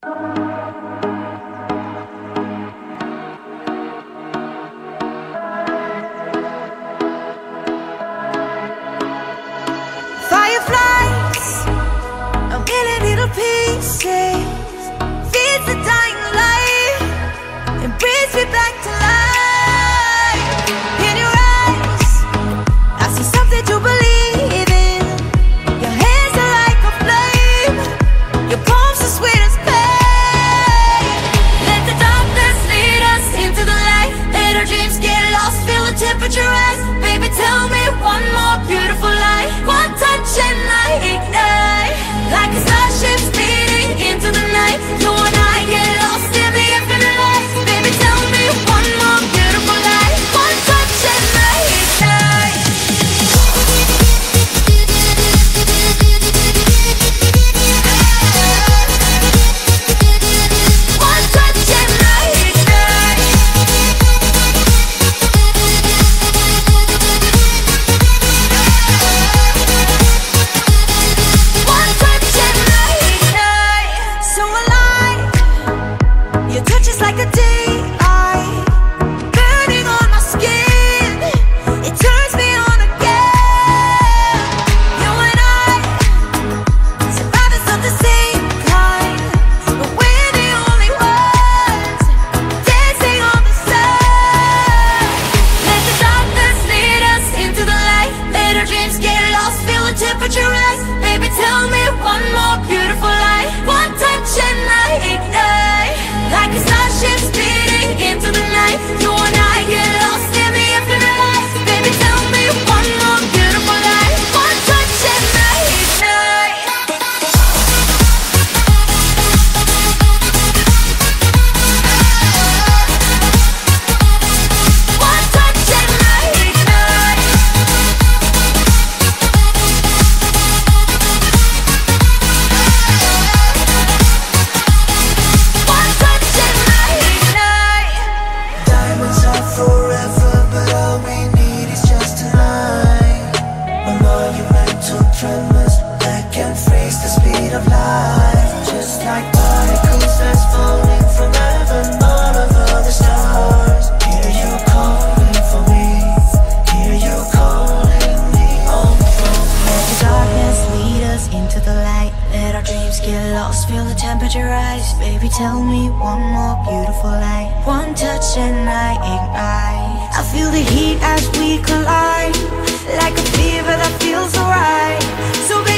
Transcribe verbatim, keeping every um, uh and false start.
Fireflies, a million little pieces, feeds the dying light and brings me back to life. In your eyes, I see something to believe in. Your hands are like a flame, your palms are sweet as pain. Let the darkness lead us into the light. Let our dreams get lost, feel the temperature rise. Baby, tell me one more beautiful lie. One touch and I ignite, like a starship speeding into the night. You and I get lost in the infinite light. Baby, tell me one more beautiful lie. One touch and I ignite. One touch and I ignite. One touch and I ignite. So alive, your touch is like a daylight, burning on my skin. It turns me on again. You and I, survivors of the same kind, but we're the only ones dancing on the sun. Let the darkness lead us into the light. Let our dreams get lost, feel the temperature rise. Baby, tell me one more beautiful lie. One touch and I ignite, like a starship speeding into the night. You and I get lost in the infinite light. Baby, tell me one more beautiful lie. One touch and I ignite. One touch and I ignite. One touch and I ignite. Diamonds are forever, but all we need is just tonight. A monumental tremors that can freeze the speed of light. Just like particles that's falling from heaven, all over the stars. Hear you calling for me, hear you calling me on the phone. Let the darkness lead us into the light. Let our dreams get lost, feel the temperature rise. Baby, tell me one more beautiful lie. One touch and I ignite. I feel the heat as we collide, like a fever that feels alright. So baby,